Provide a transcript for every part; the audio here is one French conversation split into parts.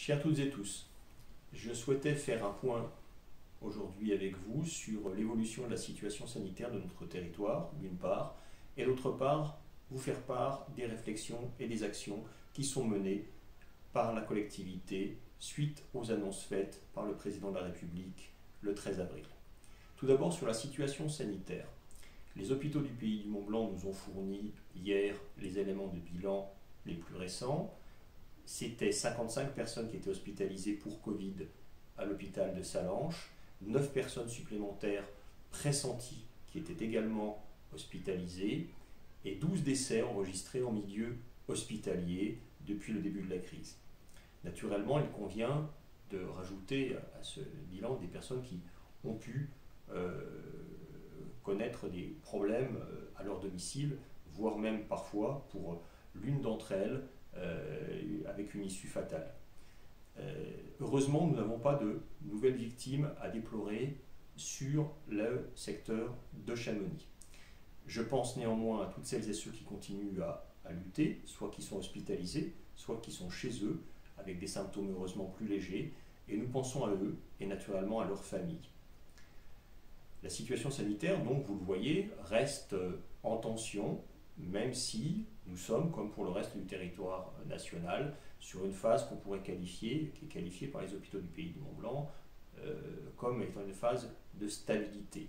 Chers toutes et tous, je souhaitais faire un point aujourd'hui avec vous sur l'évolution de la situation sanitaire de notre territoire, d'une part, et d'autre part, vous faire part des réflexions et des actions qui sont menées par la collectivité suite aux annonces faites par le président de la République le 13 avril. Tout d'abord sur la situation sanitaire. Les hôpitaux du Pays du Mont-Blanc nous ont fourni hier les éléments de bilan les plus récents. C'était 55 personnes qui étaient hospitalisées pour Covid à l'hôpital de Sallanches, 9 personnes supplémentaires pressenties qui étaient également hospitalisées et 12 décès enregistrés en milieu hospitalier depuis le début de la crise. Naturellement, il convient de rajouter à ce bilan des personnes qui ont pu connaître des problèmes à leur domicile, voire même parfois pour l'une d'entre elles avec une issue fatale. Heureusement, nous n'avons pas de nouvelles victimes à déplorer sur le secteur de Chamonix. Je pense néanmoins à toutes celles et ceux qui continuent à lutter, soit qui sont hospitalisés, soit qui sont chez eux, avec des symptômes heureusement plus légers, et nous pensons à eux et naturellement à leurs familles. La situation sanitaire, donc, vous le voyez, reste en tension, même si nous sommes, comme pour le reste du territoire national, sur une phase qu'on pourrait qualifier, qui est qualifiée par les hôpitaux du Pays du Mont-Blanc, comme étant une phase de stabilité.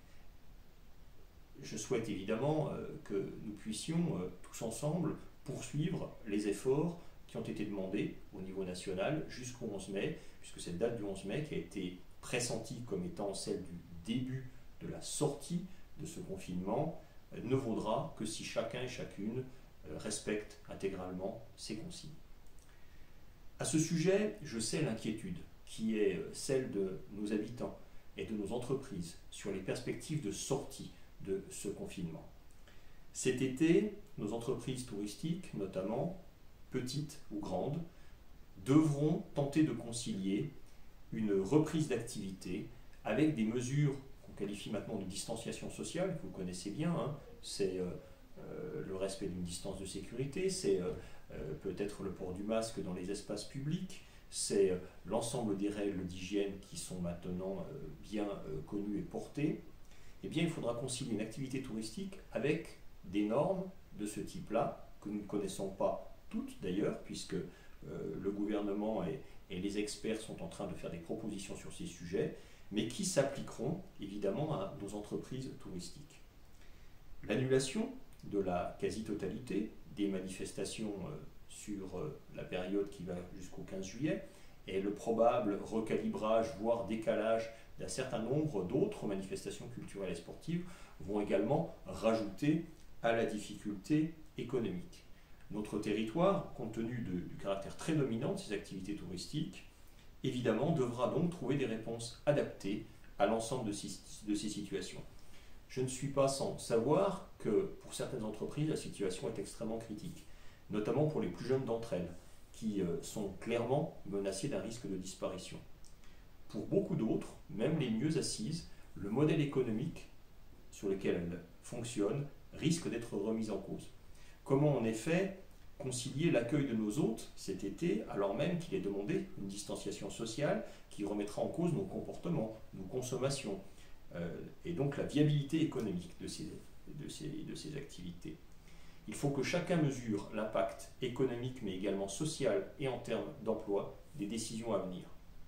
Je souhaite évidemment que nous puissions tous ensemble poursuivre les efforts qui ont été demandés au niveau national jusqu'au 11 mai, puisque cette date du 11 mai qui a été pressentie comme étant celle du début de la sortie de ce confinement ne vaudra que si chacun et chacune respecte intégralement ces consignes. À ce sujet, je sais l'inquiétude qui est celle de nos habitants et de nos entreprises sur les perspectives de sortie de ce confinement. Cet été, nos entreprises touristiques, notamment petites ou grandes, devront tenter de concilier une reprise d'activité avec des mesures qu'on qualifie maintenant de distanciation sociale, que vous connaissez bien, hein. C'est le respect d'une distance de sécurité, c'est peut-être le port du masque dans les espaces publics, c'est l'ensemble des règles d'hygiène qui sont maintenant bien connues et portées. Eh bien, il faudra concilier une activité touristique avec des normes de ce type-là, que nous ne connaissons pas toutes d'ailleurs, puisque le gouvernement et les experts sont en train de faire des propositions sur ces sujets, mais qui s'appliqueront évidemment à nos entreprises touristiques. L'annulation de la quasi-totalité des manifestations sur la période qui va jusqu'au 15 juillet et le probable recalibrage, voire décalage d'un certain nombre d'autres manifestations culturelles et sportives vont également rajouter à la difficulté économique. Notre territoire, compte tenu du caractère très dominant de ces activités touristiques, évidemment devra donc trouver des réponses adaptées à l'ensemble de ces situations. Je ne suis pas sans savoir que pour certaines entreprises, la situation est extrêmement critique, notamment pour les plus jeunes d'entre elles, qui sont clairement menacées d'un risque de disparition. Pour beaucoup d'autres, même les mieux assises, le modèle économique sur lequel elles fonctionnent risque d'être remis en cause. Comment en effet concilier l'accueil de nos hôtes cet été alors même qu'il est demandé une distanciation sociale qui remettra en cause nos comportements, nos consommations et donc la viabilité économique de ces activités. Il faut que chacun mesure l'impact économique mais également social et en termes d'emploi des décisions à venir.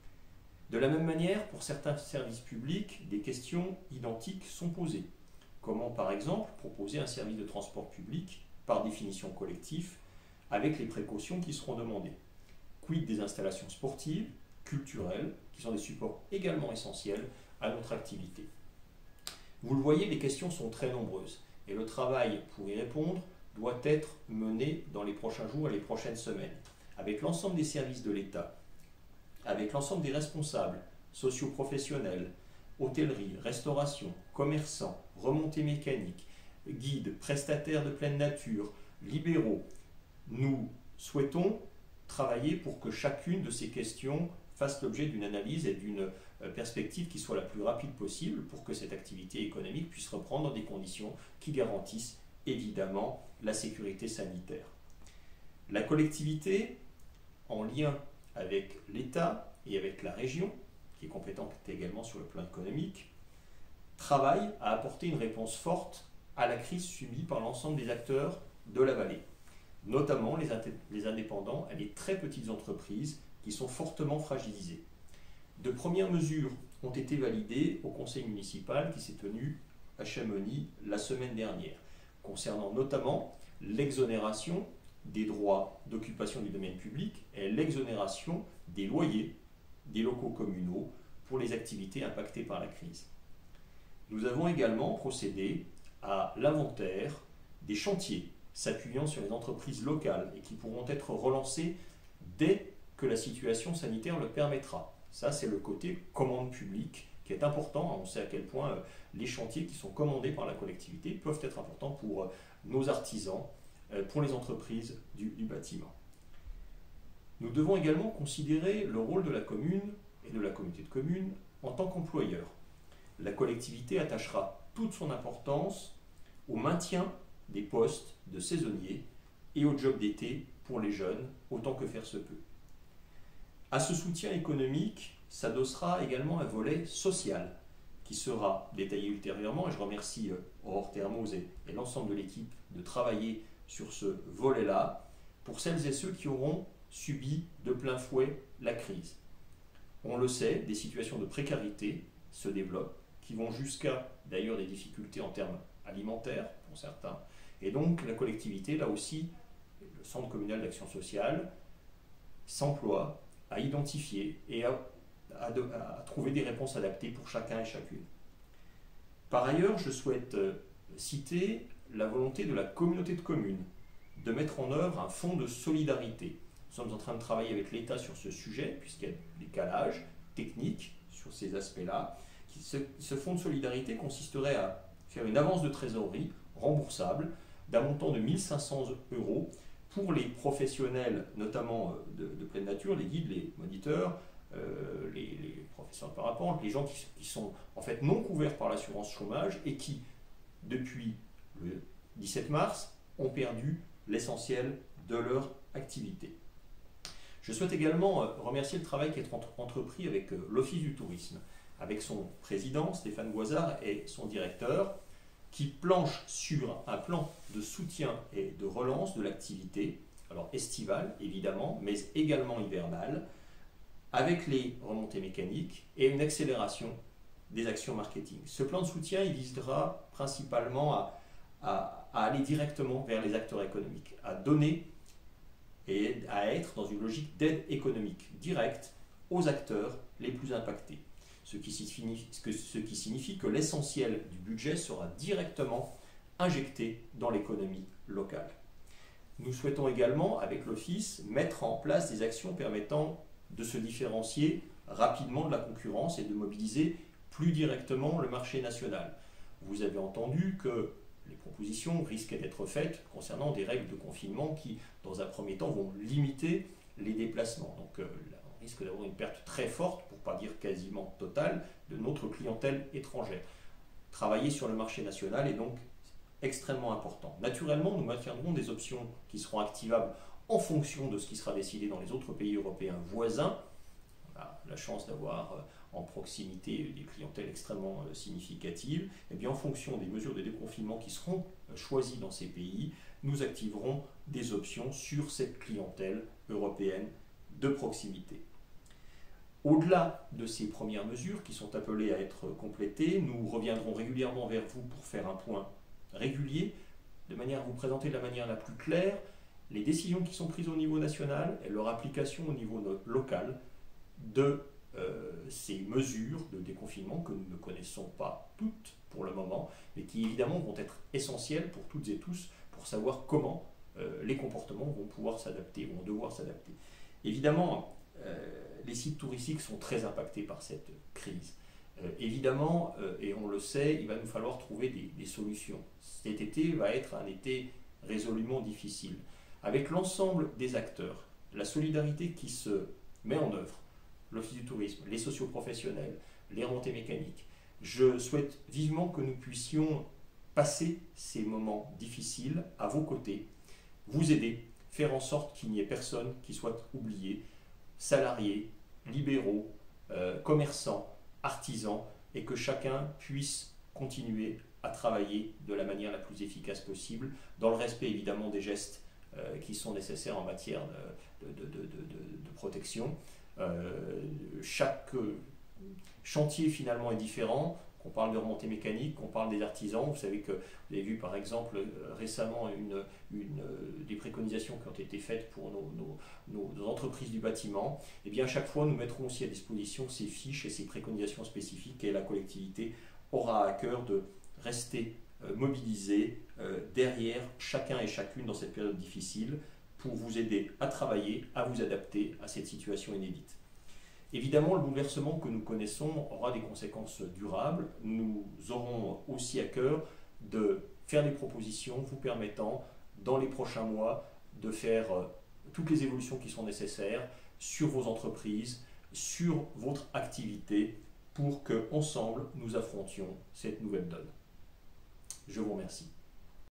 De la même manière, pour certains services publics, des questions identiques sont posées. Comment par exemple proposer un service de transport public par définition collectif avec les précautions qui seront demandées. Quid des installations sportives, culturelles, qui sont des supports également essentiels à notre activité. Vous le voyez, les questions sont très nombreuses et le travail pour y répondre doit être mené dans les prochains jours et les prochaines semaines, avec l'ensemble des services de l'État, avec l'ensemble des responsables socio-professionnels, hôtellerie, restauration, commerçants, remontées mécaniques, guides, prestataires de pleine nature, libéraux. Nous souhaitons travailler pour que chacune de ces questions fasse l'objet d'une analyse et d'une perspective qui soit la plus rapide possible pour que cette activité économique puisse reprendre dans des conditions qui garantissent évidemment la sécurité sanitaire. La collectivité, en lien avec l'État et avec la région, qui est compétente également sur le plan économique, travaille à apporter une réponse forte à la crise subie par l'ensemble des acteurs de la vallée, notamment les indépendants et les très petites entreprises qui sont fortement fragilisées. De premières mesures ont été validées au conseil municipal qui s'est tenu à Chamonix la semaine dernière, concernant notamment l'exonération des droits d'occupation du domaine public et l'exonération des loyers des locaux communaux pour les activités impactées par la crise. Nous avons également procédé à l'inventaire des chantiers s'appuyant sur les entreprises locales et qui pourront être relancés dès que la situation sanitaire le permettra. Ça, c'est le côté commande publique qui est important. On sait à quel point les chantiers qui sont commandés par la collectivité peuvent être importants pour nos artisans, pour les entreprises du bâtiment. Nous devons également considérer le rôle de la commune et de la communauté de communes en tant qu'employeur. La collectivité attachera toute son importance au maintien des postes de saisonniers et au job d'été pour les jeunes, autant que faire se peut. À ce soutien économique s'adossera également un volet social qui sera détaillé ultérieurement, et je remercie Aurore Termoz et l'ensemble de l'équipe de travailler sur ce volet-là pour celles et ceux qui auront subi de plein fouet la crise. On le sait, des situations de précarité se développent, qui vont jusqu'à d'ailleurs des difficultés en termes alimentaires pour certains. Et donc la collectivité, là aussi, le Centre communal d'action sociale, s'emploie à identifier et à trouver des réponses adaptées pour chacun et chacune. Par ailleurs, je souhaite citer la volonté de la communauté de communes de mettre en œuvre un fonds de solidarité. Nous sommes en train de travailler avec l'État sur ce sujet, puisqu'il y a des décalages techniques sur ces aspects-là. Ce fonds de solidarité consisterait à faire une avance de trésorerie remboursable d'un montant de 1 500 € pour les professionnels, notamment de pleine nature, les guides, les moniteurs, les professeurs de parapente, les gens qui sont en fait non couverts par l'assurance chômage et qui, depuis le 17 mars, ont perdu l'essentiel de leur activité. Je souhaite également remercier le travail qui est entrepris avec l'Office du tourisme, avec son président Stéphane Goisard et son directeur, qui planchent sur un plan de soutien et de relance de l'activité, alors estivale évidemment, mais également hivernale, avec les remontées mécaniques et une accélération des actions marketing. Ce plan de soutien, il visera principalement à aller directement vers les acteurs économiques, à donner et à être dans une logique d'aide économique directe aux acteurs les plus impactés. Ce qui signifie que l'essentiel du budget sera directement injecté dans l'économie locale. Nous souhaitons également, avec l'Office, mettre en place des actions permettant de se différencier rapidement de la concurrence et de mobiliser plus directement le marché national. Vous avez entendu que les propositions risquaient d'être faites concernant des règles de confinement qui, dans un premier temps, vont limiter les déplacements. Donc, on risque d'avoir une perte très forte, pour ne pas dire quasiment totale, de notre clientèle étrangère. Travailler sur le marché national est donc extrêmement important. Naturellement, nous maintiendrons des options qui seront activables en fonction de ce qui sera décidé dans les autres pays européens voisins. On a la chance d'avoir en proximité des clientèles extrêmement significatives. Et bien, en fonction des mesures de déconfinement qui seront choisies dans ces pays, nous activerons des options sur cette clientèle européenne de proximité. Au-delà de ces premières mesures qui sont appelées à être complétées, nous reviendrons régulièrement vers vous pour faire un point régulier, de manière à vous présenter de la manière la plus claire les décisions qui sont prises au niveau national et leur application au niveau local de ces mesures de déconfinement que nous ne connaissons pas toutes pour le moment, mais qui évidemment vont être essentielles pour toutes et tous pour savoir comment les comportements vont pouvoir s'adapter, vont devoir s'adapter. Évidemment, les sites touristiques sont très impactés par cette crise. Évidemment, et on le sait, il va nous falloir trouver des solutions. Cet été va être un été résolument difficile. Avec l'ensemble des acteurs, la solidarité qui se met en œuvre, l'Office du tourisme, les socioprofessionnels, les remontées mécaniques, je souhaite vivement que nous puissions passer ces moments difficiles à vos côtés, vous aider, faire en sorte qu'il n'y ait personne qui soit oublié, salariés, libéraux, commerçants, artisans, et que chacun puisse continuer à travailler de la manière la plus efficace possible, dans le respect évidemment des gestes qui sont nécessaires en matière de protection. Chaque chantier finalement est différent. Qu'on parle de remontée mécanique, qu'on parle des artisans. Vous savez que vous avez vu par exemple récemment des préconisations qui ont été faites pour nos entreprises du bâtiment. Et bien à chaque fois, nous mettrons aussi à disposition ces fiches et ces préconisations spécifiques, et la collectivité aura à cœur de rester mobilisée derrière chacun et chacune dans cette période difficile pour vous aider à travailler, à vous adapter à cette situation inédite. Évidemment, le bouleversement que nous connaissons aura des conséquences durables. Nous aurons aussi à cœur de faire des propositions vous permettant, dans les prochains mois, de faire toutes les évolutions qui sont nécessaires sur vos entreprises, sur votre activité, pour qu'ensemble, nous affrontions cette nouvelle donne. Je vous remercie.